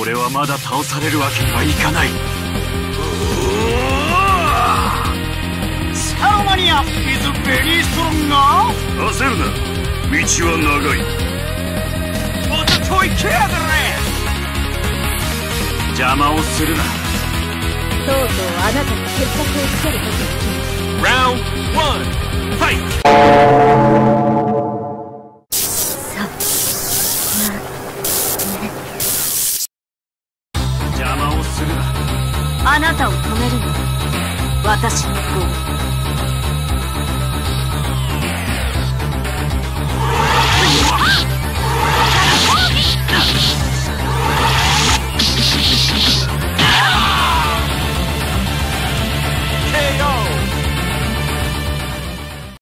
俺はまだ倒されるわけにはいかない。 スカロマニア is very strong な。 焦るな、道は長い。 おっといけやがれ。 邪魔をするな。 とうとうあなたに決着をつけることができる。 ラウンド1ファイト。